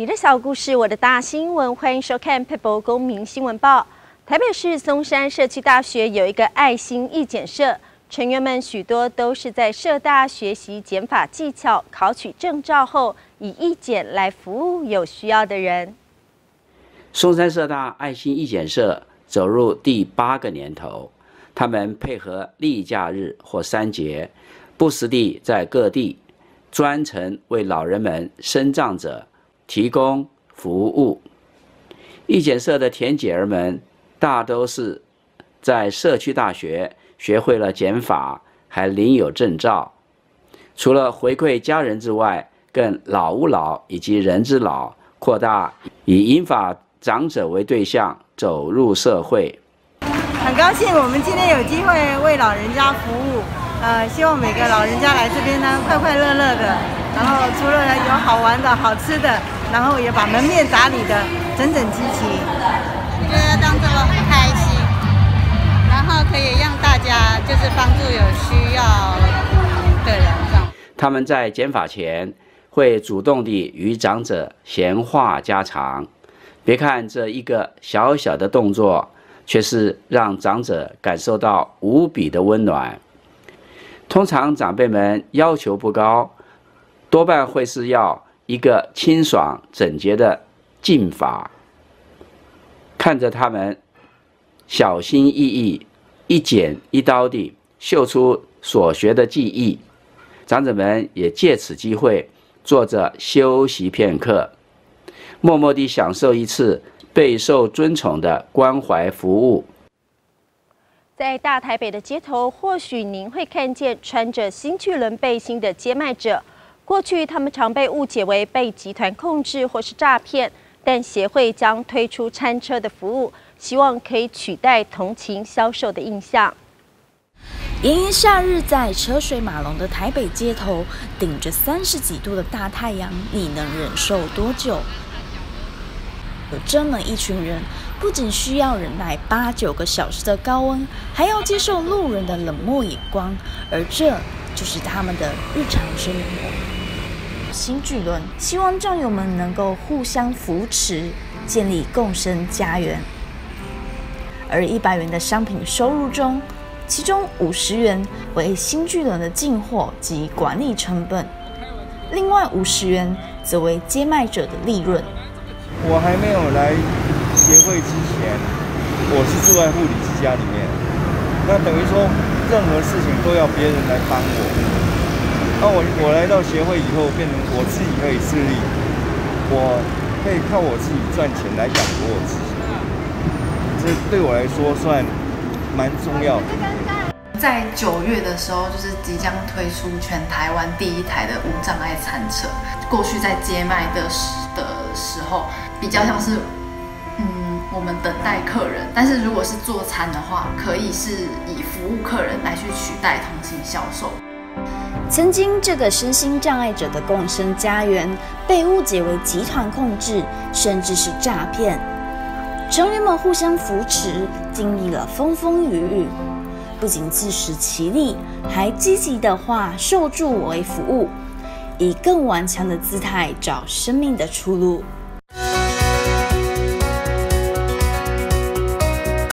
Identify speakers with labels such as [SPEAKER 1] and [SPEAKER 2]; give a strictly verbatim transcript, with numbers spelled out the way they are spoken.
[SPEAKER 1] 你的小故事，我的大新闻，欢迎收看《People 公民新闻报》。台北市松山社区大学有一个爱心义检社，成员们许多都是在社大学习减法技巧，考取证照后，以义检来服务有需要的人。
[SPEAKER 2] 松山社大爱心义检社走入第八个年头，他们配合例假日或三节，不时地在各地专程为老人们、身障者提供服务。义检社的田姐儿们大都是在社区大学学会了减法，还领有证照。除了回馈家人之外，更老吾老以及人之老，扩大以银发长者为对象，走入社会。
[SPEAKER 3] 很高兴我们今天有机会为老人家服务，呃，希望每个老人家来这边呢，快快乐乐的。然后除了有好玩的好吃的，然后也把门面打理的整整齐齐。
[SPEAKER 4] 我觉得当这个很开心，然后可以让大家就是帮助有需要的人。
[SPEAKER 2] 他们在减法前会主动地与长者闲话家常，别看这一个小小的动作，却是让长者感受到无比的温暖。通常长辈们要求不高，多半会是要一个清爽整洁的净法。看着他们小心翼翼、一剪一刀地秀出所学的技艺，长者们也借此机会坐着休息片刻，默默地享受一次备受尊崇的关怀服务。
[SPEAKER 1] 在大台北的街头，或许您会看见穿着新巨轮背心的街卖者。过去他们常被误解为被集团控制或是诈骗，但协会将推出餐车的服务，希望可以取代同情销售的印象。
[SPEAKER 5] 炎炎夏日，在车水马龙的台北街头，顶着三十几度的大太阳，你能忍受多久？有这么一群人，不仅需要忍耐八九个小时的高温，还要接受路人的冷漠眼光，而这就是他们的日常生活。新巨轮希望战友们能够互相扶持，建立共生家园。而一百元的商品收入中，其中五十元为新巨轮的进货及管理成本，另外五十元则为街卖者的利润。
[SPEAKER 6] 我还没有来协会之前，我是住在护理之家里面，那等于说任何事情都要别人来帮我。那我我来到协会以后，变成我自己可以自立，我可以靠我自己赚钱来养活我自己，这对我来说算蛮重要的。
[SPEAKER 7] 在九月的时候，就是即将推出全台湾第一台的无障碍餐车。过去在街卖的时的时候，比较像是，嗯，我们等待客人。但是如果是做餐的话，可以是以服务客人来去取代同性销售。
[SPEAKER 5] 曾经，这个身心障碍者的共生家园被误解为集团控制，甚至是诈骗。成员们互相扶持，经历了风风雨雨，不仅自食其力，还积极地化受助为服务，以更顽强的姿态找生命的出路。